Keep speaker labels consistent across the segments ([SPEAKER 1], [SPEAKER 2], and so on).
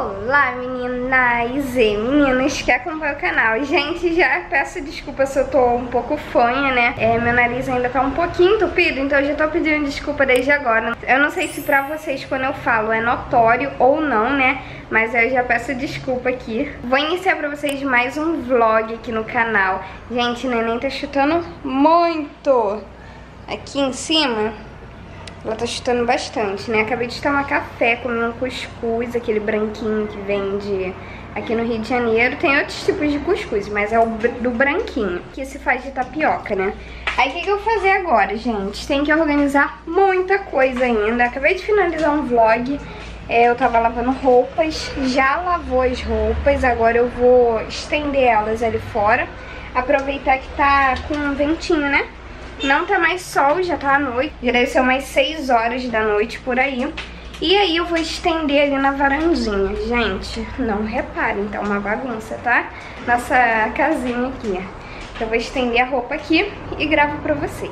[SPEAKER 1] Olá meninas e meninos que acompanham o canal. Gente, já peço desculpa se eu tô um pouco fanha, né? Meu nariz ainda tá um pouquinho entupido, então eu já tô pedindo desculpa desde agora. Eu não sei se pra vocês quando eu falo é notório ou não, né? Mas eu já peço desculpa aqui. Vou iniciar pra vocês mais um vlog aqui no canal. Gente, neném tá chutando muito aqui em cima. Ela tá chutando bastante, né? Acabei de tomar café, comi um cuscuz, aquele branquinho que vende aqui no Rio de Janeiro. Tem outros tipos de cuscuz, mas é o do branquinho, que se faz de tapioca, né? Aí o que eu vou fazer agora, gente? Tem que organizar muita coisa ainda. Acabei de finalizar um vlog. Eu tava lavando roupas, já lavou as roupas, agora eu vou estender elas ali fora. Aproveitar que tá com um ventinho, né? Não tá mais sol, já tá à noite. Já deve ser umas 6 horas da noite por aí. E aí eu vou estender ali na varandinha. Gente, não reparem, tá uma bagunça, tá? Nossa casinha aqui. Eu vou estender a roupa aqui e gravo pra vocês.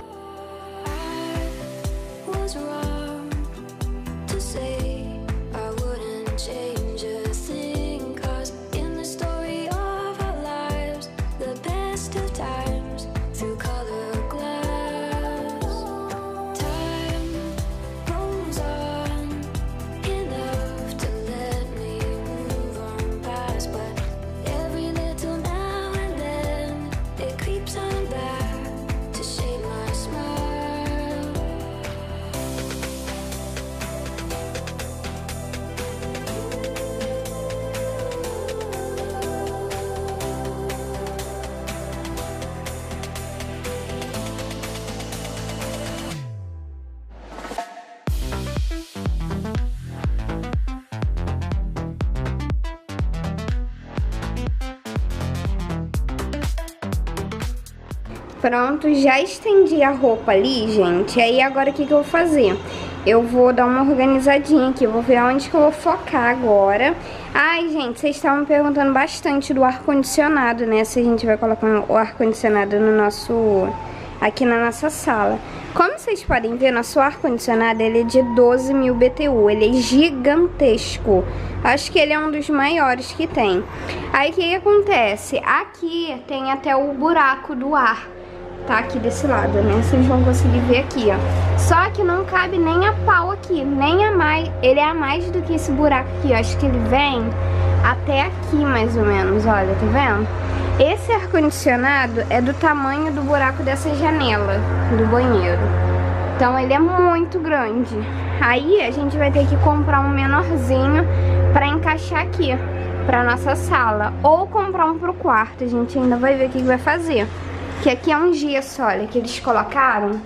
[SPEAKER 1] Pronto, já estendi a roupa ali, gente. Aí agora o que eu vou fazer? Eu vou dar uma organizadinha aqui, eu vou ver onde que eu vou focar agora. Ai, gente, vocês estavam me perguntando bastante do ar-condicionado, né? Se a gente vai colocar o ar-condicionado no nosso... aqui na nossa sala. Como vocês podem ver, nosso ar-condicionado, ele é de 12.000 BTU, ele é gigantesco. Acho que ele é um dos maiores que tem. Aí, o que acontece? Aqui tem até o buraco do ar. Tá aqui desse lado, né? Vocês vão conseguir ver aqui, ó. Só que não cabe nem a pau aqui, nem a mais. Ele é a mais do que esse buraco aqui, ó. Acho que ele vem até aqui, mais ou menos, olha, tá vendo? Esse ar-condicionado é do tamanho do buraco dessa janela do banheiro. Então ele é muito grande. Aí a gente vai ter que comprar um menorzinho pra encaixar aqui, pra nossa sala. Ou comprar um pro quarto, a gente ainda vai ver o que vai fazer. Que aqui é um gesso, olha, que eles colocaram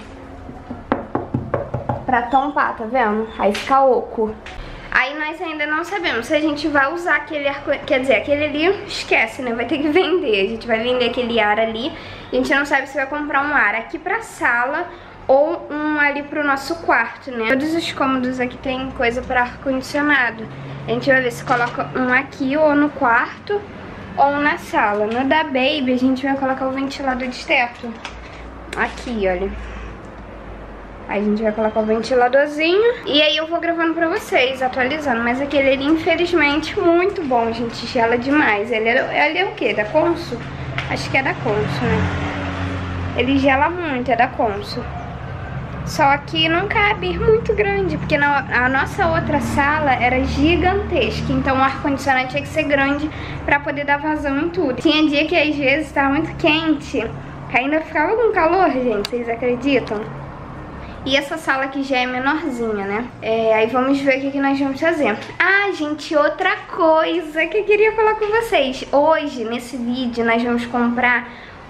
[SPEAKER 1] pra tampar, tá vendo? Aí fica oco. Aí nós ainda não sabemos se a gente vai usar aquele ar, quer dizer, aquele ali, esquece, né? Vai ter que vender, a gente vai vender aquele ar ali. A gente não sabe se vai comprar um ar aqui pra sala ou um ali pro nosso quarto, né? Todos os cômodos aqui tem coisa pra ar-condicionado. A gente vai ver se coloca um aqui ou no quarto ou na sala. No da Baby a gente vai colocar o ventilador de teto aqui, olha. Aí a gente vai colocar o ventiladorzinho e aí eu vou gravando pra vocês, atualizando. Mas aquele ali, infelizmente, muito bom, gente, gela demais. Ele é o quê? Da Consul? Acho que é da Consul, né? Ele gela muito, é da Consul. Só que não cabe, muito grande, porque a nossa outra sala era gigantesca, então o ar-condicionado tinha que ser grande pra poder dar vazão em tudo. Tinha dia que às vezes estava muito quente, que ainda ficava com calor, gente, vocês acreditam? E essa sala aqui já é menorzinha, né? Aí vamos ver o que nós vamos fazer. Ah, gente, outra coisa que eu queria falar com vocês. Hoje, nesse vídeo, nós vamos comprar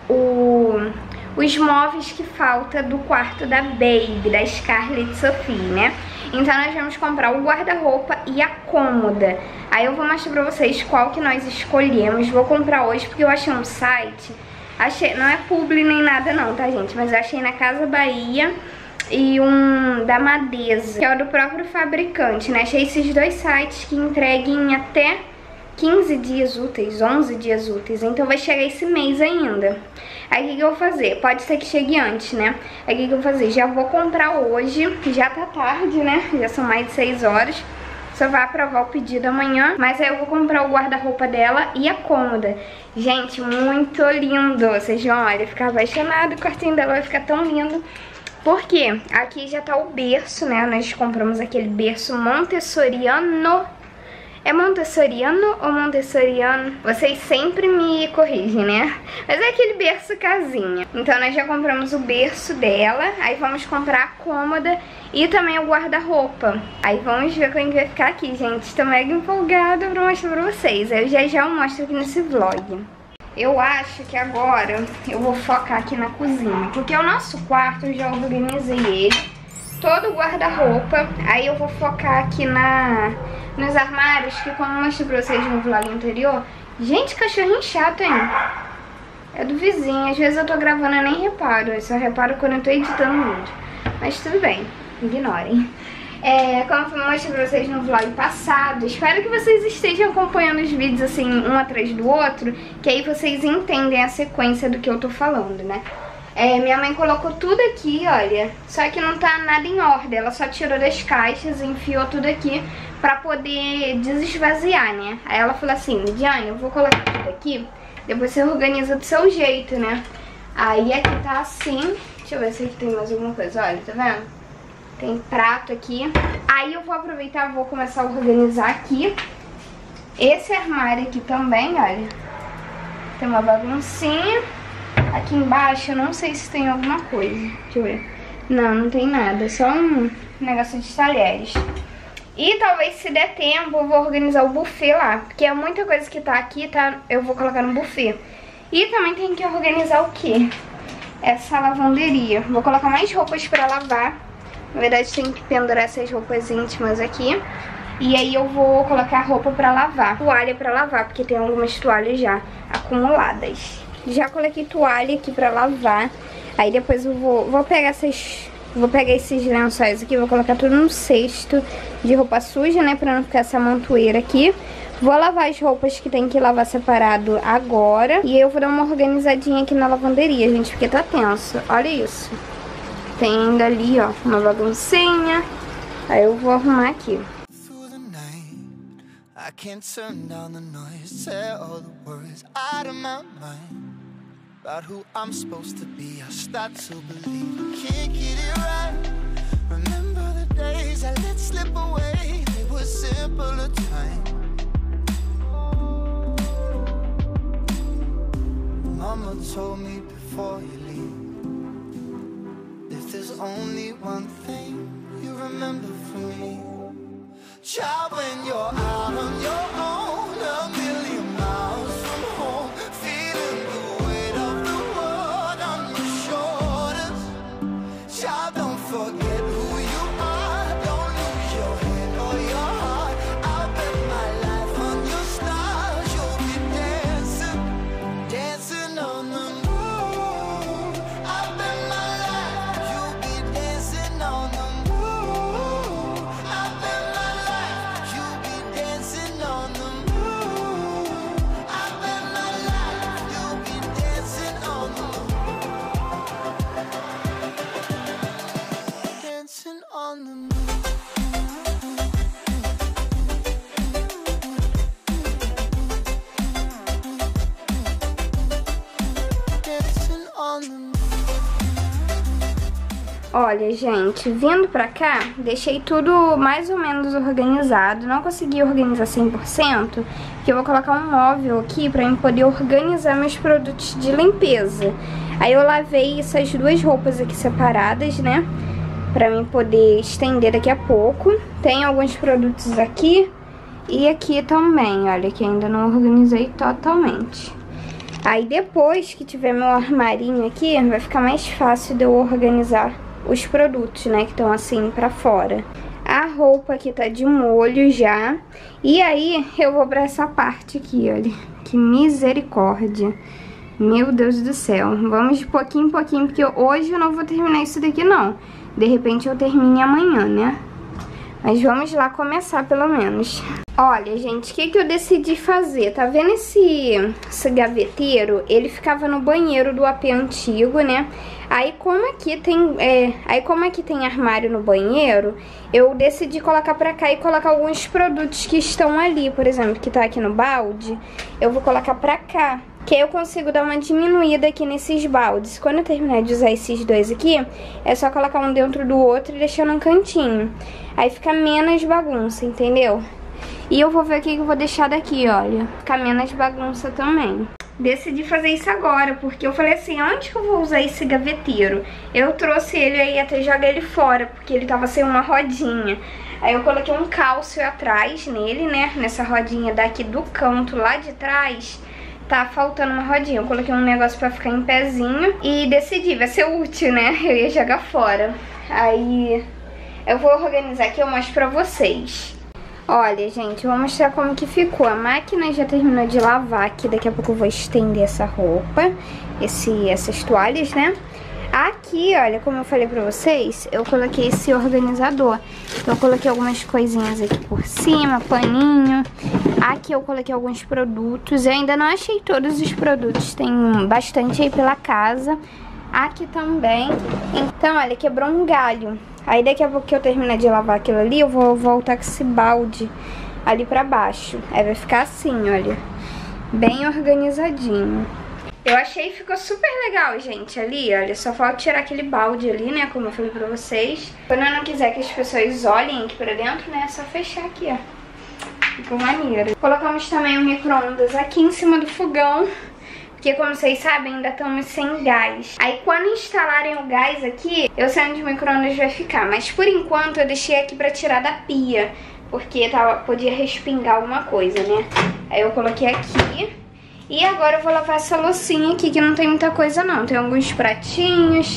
[SPEAKER 1] os móveis que falta do quarto da Baby, da Scarlett Sophie, né? Então nós vamos comprar o guarda-roupa e a cômoda. Aí eu vou mostrar pra vocês qual que nós escolhemos. Vou comprar hoje porque eu achei um site. Não é publi nem nada não, tá, gente? Mas eu achei na Casa Bahia e um da Madeza, que é o do próprio fabricante, né? Achei esses dois sites que entreguem até 15 dias úteis, 11 dias úteis. Então vai chegar esse mês ainda. Aí o que eu vou fazer? Pode ser que chegue antes, né? Aí o que eu vou fazer? Já vou comprar hoje, que já tá tarde, né? Já são mais de 6 horas. só vai aprovar o pedido amanhã. Mas aí eu vou comprar o guarda-roupa dela e a cômoda. Gente, muito lindo. Vocês vão, olha, ficar apaixonado. O quartinho dela vai ficar tão lindo. Porque aqui já tá o berço, né? Nós compramos aquele berço montessoriano. É montessoriano ou montessoriano? Vocês sempre me corrigem, né? Mas é aquele berço casinha. Então nós já compramos o berço dela. Aí vamos comprar a cômoda e também o guarda-roupa. Aí vamos ver como vai ficar aqui, gente. Estou mega empolgada pra mostrar pra vocês. Eu já mostro aqui nesse vlog. Eu acho que agora eu vou focar aqui na cozinha. Porque o nosso quarto eu já organizei ele. Todo o guarda-roupa. Aí eu vou focar aqui nos armários, que como eu mostrei pra vocês no vlog anterior. Gente, cachorrinho chato, hein? É do vizinho. Às vezes eu tô gravando e nem reparo. Eu só reparo quando eu tô editando o vídeo. Mas tudo bem, ignorem. Como eu mostrei pra vocês no vlog passado, espero que vocês estejam acompanhando os vídeos assim, um atrás do outro, que aí vocês entendem a sequência do que eu tô falando, né? Minha mãe colocou tudo aqui, olha, só que não tá nada em ordem. Ela só tirou das caixas e enfiou tudo aqui pra poder desesvaziar, né? Aí ela falou assim, Lidiane, eu vou colocar tudo aqui, depois você organiza do seu jeito, né? Aí aqui tá assim, deixa eu ver se aqui tem mais alguma coisa, olha, tá vendo? Tem prato aqui. Aí eu vou aproveitar e vou começar a organizar aqui. Esse armário aqui também, olha, tem uma baguncinha. Aqui embaixo eu não sei se tem alguma coisa. Deixa eu ver. Não, não tem nada. É só um negócio de talheres. E talvez se der tempo eu vou organizar o buffet lá. Porque é muita coisa que tá aqui, tá? Eu vou colocar no buffet. E também tem que organizar o quê? Essa lavanderia. Vou colocar mais roupas pra lavar. Na verdade tem que pendurar essas roupas íntimas aqui. E aí eu vou colocar roupa pra lavar. Toalha pra lavar, porque tem algumas toalhas já acumuladas. Já coloquei toalha aqui pra lavar. Aí depois eu vou pegar esses lençóis aqui, vou colocar tudo num cesto de roupa suja, né, pra não ficar essa montoeira aqui. Vou lavar as roupas que tem que lavar separado agora. E aí eu vou dar uma organizadinha aqui na lavanderia, gente, porque tá tenso. Olha isso. Tem ainda ali, ó, uma baguncinha. Aí eu vou arrumar aqui. I can't turn down the noise, tear all the words out of my mind. About who I'm supposed to be, I start to believe I can't get it right. Remember the days I let slip away, they were simpler times. Mama told me before you leave, if there's only one thing you remember from me, child, when you're out on your own, a million miles from home, feeling the weight of the world on your shoulders. Child, don't forget who you are, don't lose your head or your heart. I'll bet my life on your stars, you'll be dancing, dancing on the moon. I'll bet my life, you'll be dancing on the moon. I'll bet my life, you'll be dancing on the moon. I bet my life, you'll be dancing on the moon. Dancing on the moon. Dancing on the moon. Olha, gente, vindo pra cá, deixei tudo mais ou menos organizado. Não consegui organizar 100%, porque eu vou colocar um móvel aqui pra eu poder organizar meus produtos de limpeza. Aí eu lavei essas duas roupas aqui separadas, né, pra mim poder estender daqui a pouco. Tem alguns produtos aqui e aqui também, olha, que ainda não organizei totalmente. Aí depois que tiver meu armarinho aqui, vai ficar mais fácil de eu organizar os produtos, né, que estão assim pra fora. A roupa aqui tá de molho já. E aí eu vou pra essa parte aqui, olha. Que misericórdia. Meu Deus do céu. Vamos de pouquinho em pouquinho, porque hoje eu não vou terminar isso daqui, não. De repente eu termine amanhã, né? Mas vamos lá começar pelo menos. Olha, gente, o que eu decidi fazer? Tá vendo esse gaveteiro? Ele ficava no banheiro do AP antigo, né? Aí como aqui tem armário no banheiro, eu decidi colocar pra cá e colocar alguns produtos que estão ali. Por exemplo, que tá aqui no balde, eu vou colocar pra cá. Que aí eu consigo dar uma diminuída aqui nesses baldes. Quando eu terminar de usar esses dois aqui, é só colocar um dentro do outro e deixar num cantinho. Aí fica menos bagunça, entendeu? E eu vou ver o que eu vou deixar daqui, olha. Fica menos bagunça também. Decidi fazer isso agora, porque eu falei assim, onde que eu vou usar esse gaveteiro? Eu trouxe ele aí até jogar ele fora, porque ele tava sem uma rodinha. Aí eu coloquei um cálcio atrás nele, né? Nessa rodinha daqui do canto, lá de trás. Tá faltando uma rodinha, eu coloquei um negócio pra ficar em pezinho e decidi, vai ser útil, né? Eu ia jogar fora. Aí eu vou organizar aqui e eu mostro pra vocês. Olha, gente, eu vou mostrar como que ficou. A máquina já terminou de lavar aqui, daqui a pouco eu vou estender essa roupa, essas toalhas, né? Aqui, olha, como eu falei pra vocês, eu coloquei esse organizador. Então eu coloquei algumas coisinhas aqui por cima, paninho. Aqui eu coloquei alguns produtos. Eu ainda não achei todos os produtos, tem bastante aí pela casa. Aqui também. Então, olha, quebrou um galho. Aí daqui a pouco que eu terminar de lavar aquilo ali, eu vou voltar com esse balde ali pra baixo. Aí vai ficar assim, olha, bem organizadinho. Eu achei que ficou super legal, gente, ali, olha, só falta tirar aquele balde ali, né, como eu falei pra vocês. Quando eu não quiser que as pessoas olhem aqui pra dentro, né, é só fechar aqui, ó. Ficou maneiro. Colocamos também o micro-ondas aqui em cima do fogão, porque como vocês sabem, ainda estamos sem gás. Aí quando instalarem o gás aqui, eu sei onde o micro-ondas vai ficar, mas por enquanto eu deixei aqui pra tirar da pia, porque podia respingar alguma coisa, né. Aí eu coloquei aqui. E agora eu vou lavar essa loucinha aqui, que não tem muita coisa não. Tem alguns pratinhos,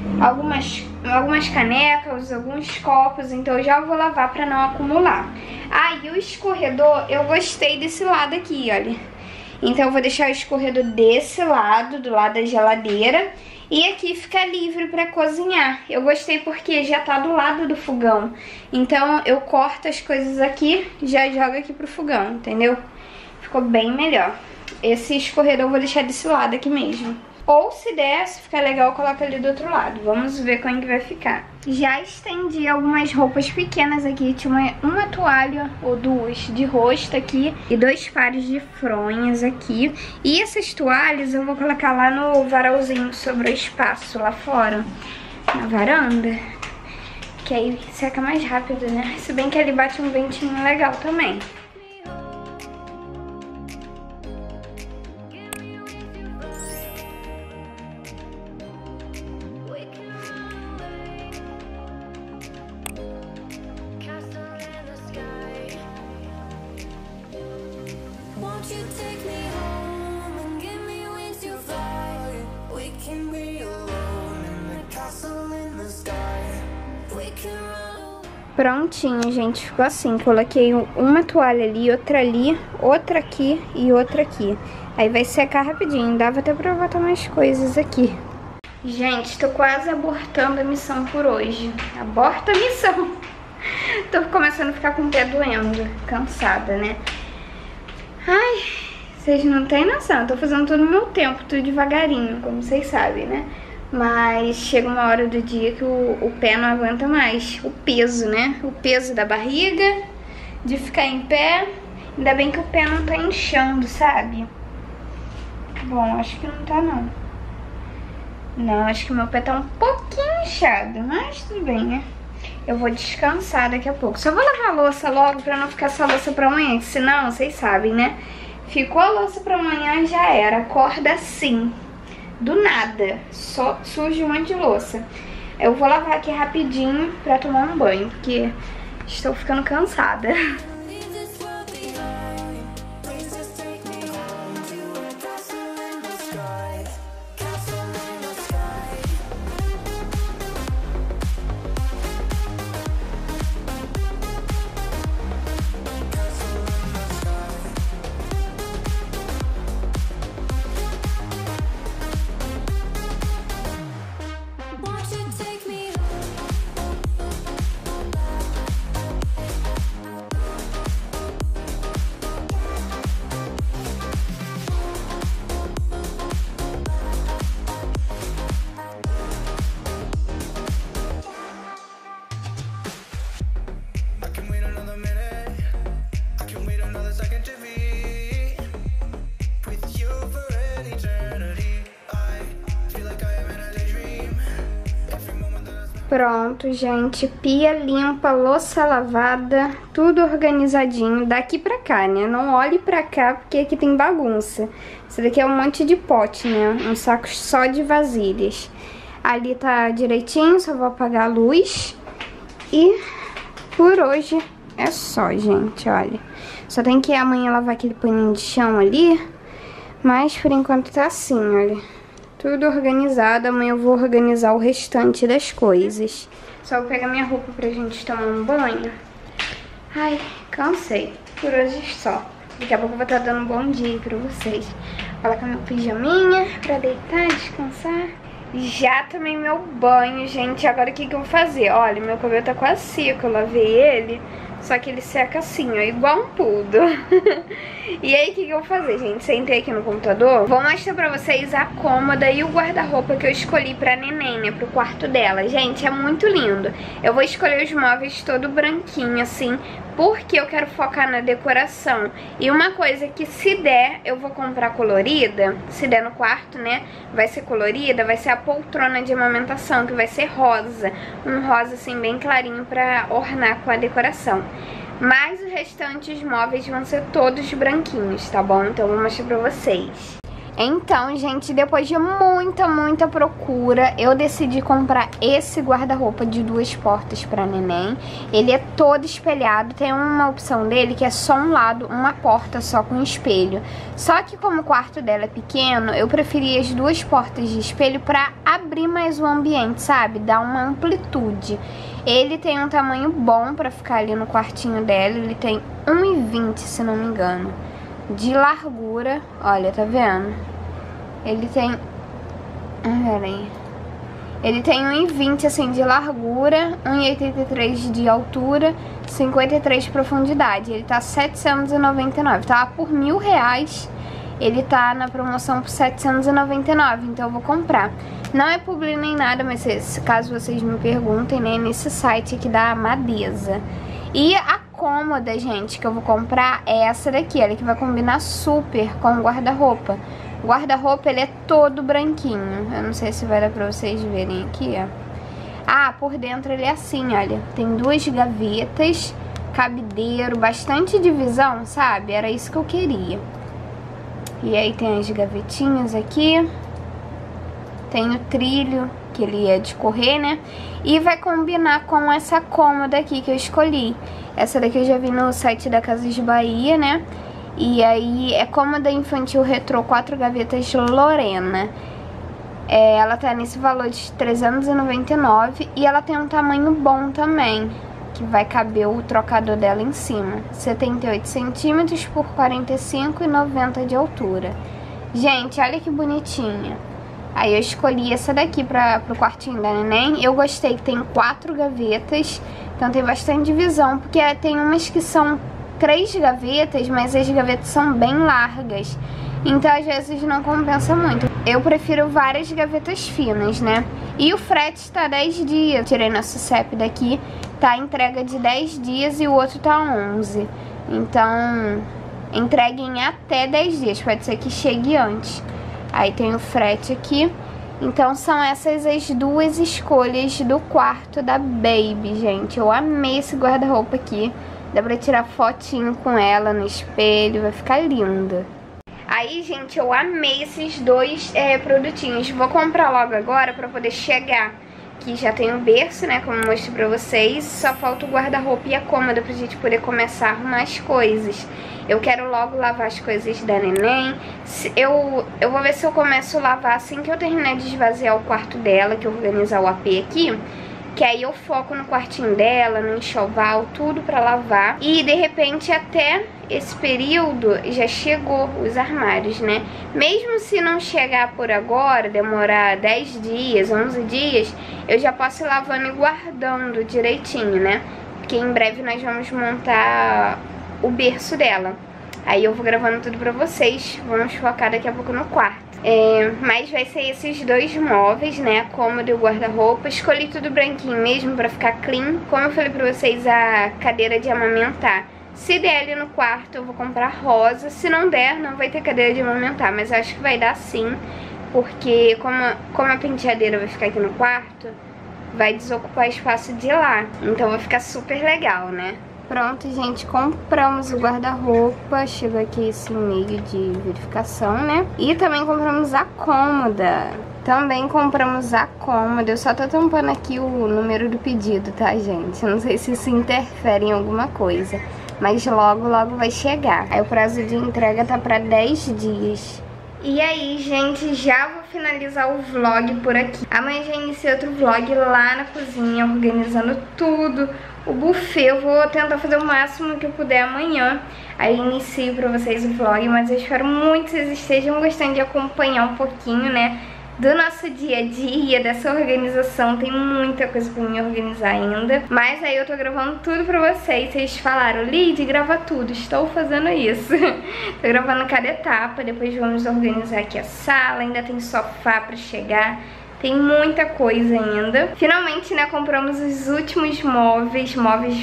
[SPEAKER 1] algumas canecas, alguns copos, então eu já vou lavar pra não acumular. Ah, e o escorredor, eu gostei desse lado aqui, olha. Então eu vou deixar o escorredor desse lado, do lado da geladeira. E aqui fica livre pra cozinhar. Eu gostei porque já tá do lado do fogão. Então eu corto as coisas aqui, já jogo aqui pro fogão, entendeu? Ficou bem melhor. Esse escorredor eu vou deixar desse lado aqui mesmo. Ou se der, se ficar legal, eu coloco ali do outro lado. Vamos ver como que vai ficar. Já estendi algumas roupas pequenas aqui. Tinha uma toalha ou duas de rosto aqui e 2 pares de fronhas aqui. E essas toalhas eu vou colocar lá no varalzinho, sobrou espaço lá fora, na varanda. Que aí seca mais rápido, né? Se bem que ali bate um ventinho legal também. Prontinho, gente, ficou assim. Coloquei uma toalha ali, outra aqui e outra aqui. Aí vai secar rapidinho. Dava até pra botar mais coisas aqui. Gente, tô quase abortando a missão por hoje. Aborta a missão. Tô começando a ficar com o pé doendo, cansada, né? Ai, vocês não têm noção. Eu tô fazendo tudo no meu tempo, tudo devagarinho, como vocês sabem, né? Mas chega uma hora do dia que o pé não aguenta mais. O peso, né? O peso da barriga, de ficar em pé. Ainda bem que o pé não tá inchando, sabe? Bom, acho que não tá, não. Não, acho que meu pé tá um pouquinho inchado, mas tudo bem, né? Eu vou descansar daqui a pouco. Só vou lavar a louça logo pra não ficar essa louça pra amanhã, que senão, vocês sabem, né? Ficou a louça pra amanhã, já era. Acorda assim. Do nada, só surge um monte de louça. Eu vou lavar aqui rapidinho pra tomar um banho, porque estou ficando cansada. Pronto, gente, pia limpa, louça lavada, tudo organizadinho, daqui pra cá, né? Não olhe pra cá, porque aqui tem bagunça. Isso daqui é um monte de pote, né? Um saco só de vasilhas. Ali tá direitinho, só vou apagar a luz. E por hoje é só, gente, olha. Só tem que amanhã lavar aquele paninho de chão ali, mas por enquanto tá assim, olha. Tudo organizado, amanhã eu vou organizar o restante das coisas. Só vou pegar minha roupa pra gente tomar um banho. Ai, cansei. Por hoje só. Daqui a pouco eu vou estar dando um bom dia pra vocês. Colocar meu pijaminha pra deitar, descansar. Já tomei meu banho, gente. Agora o que eu vou fazer? Olha, meu cabelo tá quase seco, eu lavei ele. Só que ele seca assim, ó, igual um poodle. E aí, o que eu vou fazer, gente? Sentei aqui no computador. Vou mostrar pra vocês a cômoda e o guarda-roupa que eu escolhi pra neném, né? Pro quarto dela. Gente, é muito lindo. Eu vou escolher os móveis todo branquinho, assim, porque eu quero focar na decoração. E uma coisa que, se der, eu vou comprar colorida. Se der no quarto, né? Vai ser colorida, vai ser a poltrona de amamentação, que vai ser rosa. Um rosa, assim, bem clarinho pra ornar com a decoração. Mas o restante, os móveis vão ser todos branquinhos, tá bom? Então eu vou mostrar pra vocês. Então, gente, depois de muita procura, eu decidi comprar esse guarda-roupa de 2 portas pra neném. Ele é todo espelhado, tem uma opção dele que é só um lado, uma porta só com espelho. Só que como o quarto dela é pequeno, eu preferi as 2 portas de espelho pra abrir mais o ambiente, sabe? Dar uma amplitude. Ele tem um tamanho bom pra ficar ali no quartinho dela, ele tem 1,20, se não me engano. De largura, olha, tá vendo? Ele tem... peraí. Ele tem 1,20 assim de largura, 1,83 de altura, 53 de profundidade. Ele tá 799, tá por R$1.000. Ele tá na promoção por 799, então eu vou comprar. Não é publi nem nada, mas caso vocês me perguntem, né, nesse site aqui da Madesa. E a cômoda, gente, que eu vou comprar é essa daqui, olha, que vai combinar super com o guarda-roupa. O guarda-roupa, ele é todo branquinho. Eu não sei se vai dar pra vocês verem aqui, ó. Ah, por dentro ele é assim, olha. Tem 2 gavetas, cabideiro, bastante divisão, sabe? Era isso que eu queria. E aí tem as gavetinhas aqui. Tem o trilho, que ele é de correr, né? E vai combinar com essa cômoda aqui que eu escolhi. Essa daqui eu já vi no site da Casas Bahia, né? E aí é cômoda infantil retrô 4 gavetas Lorena. Ela tá nesse valor de R$399 e ela tem um tamanho bom também, que vai caber o trocador dela em cima. 78 centímetros por 45,90 de altura. Gente, olha que bonitinha. Aí eu escolhi essa daqui pro quartinho da neném. Eu gostei que tem 4 gavetas, então tem bastante divisão, porque tem umas que são 3 gavetas, mas as gavetas são bem largas, então às vezes não compensa muito. Eu prefiro várias gavetas finas, né? E o frete tá 10 dias. Tirei nosso CEP daqui, tá entrega de 10 dias e o outro tá 11. Então, entregue em até 10 dias, pode ser que chegue antes. Aí tem o frete aqui. Então são essas as 2 escolhas do quarto da Baby, gente. Eu amei esse guarda-roupa aqui. Dá pra tirar fotinho com ela no espelho, vai ficar linda. Aí, gente, eu amei esses 2 produtinhos. Vou comprar logo agora pra poder chegar. Que já tem o berço, né, como eu mostrei pra vocês. Só falta o guarda-roupa e a cômoda pra gente poder começar a arrumar as coisas. Eu quero logo lavar as coisas da neném. Eu vou ver se eu começo a lavar assim que eu terminar de esvaziar o quarto dela, que eu organizar o AP aqui. Que aí eu foco no quartinho dela, no enxoval, tudo pra lavar. E de repente até esse período já chegou os armários, né? Mesmo se não chegar por agora, demorar 10 dias, 11 dias, eu já posso ir lavando e guardando direitinho, né? Porque em breve nós vamos montar o berço dela. Aí eu vou gravando tudo pra vocês, vamos focar daqui a pouco no quarto. Mas vai ser esses 2 móveis, né, a cômoda e o guarda-roupa. Escolhi tudo branquinho mesmo pra ficar clean. Como eu falei pra vocês, a cadeira de amamentar, se der ali no quarto eu vou comprar rosa. Se não der, não vai ter cadeira de amamentar, mas eu acho que vai dar sim, porque como a penteadeira vai ficar aqui no quarto, vai desocupar espaço de lá. Então vai ficar super legal, né? Pronto, gente, compramos o guarda-roupa. Chega aqui esse e-mail de verificação, né? E também compramos a cômoda. Eu só tô tampando aqui o número do pedido, tá, gente? Eu não sei se isso interfere em alguma coisa, mas logo vai chegar. Aí o prazo de entrega tá pra 10 dias. E aí, gente, já vou finalizar o vlog por aqui. Amanhã já iniciei outro vlog lá na cozinha, organizando tudo. O buffet, eu vou tentar fazer o máximo que eu puder amanhã. Aí inicio pra vocês o vlog, mas eu espero muito que vocês estejam gostando de acompanhar um pouquinho, né, do nosso dia a dia, dessa organização. Tem muita coisa pra me organizar ainda, mas aí eu tô gravando tudo pra vocês. Vocês falaram, Lid, grava tudo. Estou fazendo isso. Tô gravando cada etapa. Depois vamos organizar aqui a sala. Ainda tem sofá pra chegar. Tem muita coisa ainda. Finalmente, né, compramos os últimos móveis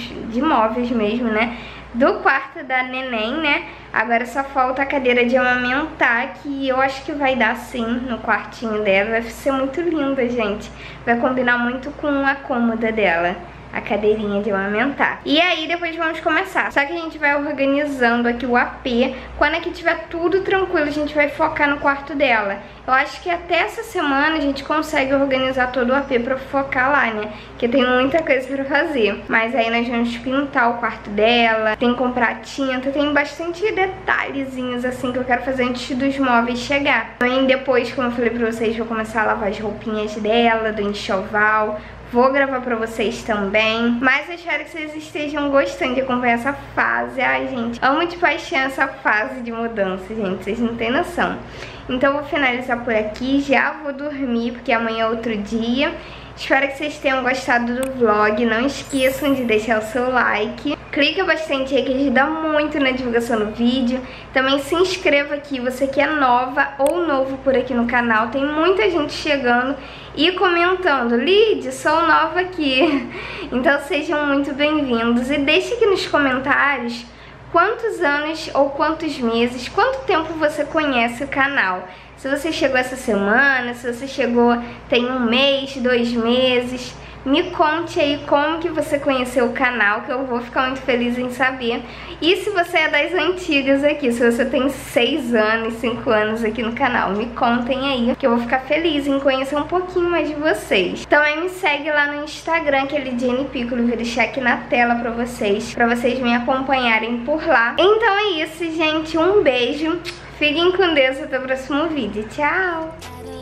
[SPEAKER 1] mesmo, né, do quarto da neném, né? Agora só falta a cadeira de amamentar, que eu acho que vai dar sim no quartinho dela. Vai ser muito linda, gente. Vai combinar muito com a cômoda dela, a cadeirinha de amamentar. E aí depois vamos começar. Só que a gente vai organizando aqui o AP. Quando aqui tiver tudo tranquilo, a gente vai focar no quarto dela. Eu acho que até essa semana a gente consegue organizar todo o AP pra focar lá, né? Porque tem muita coisa pra fazer. Mas aí nós vamos pintar o quarto dela, tem que comprar tinta, tem bastante detalhezinhos assim que eu quero fazer antes dos móveis chegar. Também depois, como eu falei pra vocês, vou começar a lavar as roupinhas dela, do enxoval. Vou gravar pra vocês também. Mas eu espero que vocês estejam gostando de acompanhar essa fase. Ai, gente, amo de paixão essa fase de mudança, gente. Vocês não têm noção. Então eu vou finalizar por aqui. Já vou dormir, porque amanhã é outro dia. Espero que vocês tenham gostado do vlog. Não esqueçam de deixar o seu like. Clica bastante aí que ajuda muito na divulgação do vídeo. Também se inscreva aqui, você que é nova ou novo por aqui no canal. Tem muita gente chegando e comentando, Lid, sou nova aqui. Então sejam muito bem-vindos. E deixe aqui nos comentários quantos anos ou quantos meses, quanto tempo você conhece o canal. Se você chegou essa semana, se você chegou tem 1 mês, 2 meses... Me conte aí como que você conheceu o canal, que eu vou ficar muito feliz em saber. E se você é das antigas aqui, se você tem 6 anos, 5 anos aqui no canal, me contem aí, que eu vou ficar feliz em conhecer um pouquinho mais de vocês. Também me segue lá no Instagram, que é Lidiane Piccolo, vou deixar aqui na tela pra vocês me acompanharem por lá. Então é isso, gente, um beijo, fiquem com Deus, até o próximo vídeo, tchau!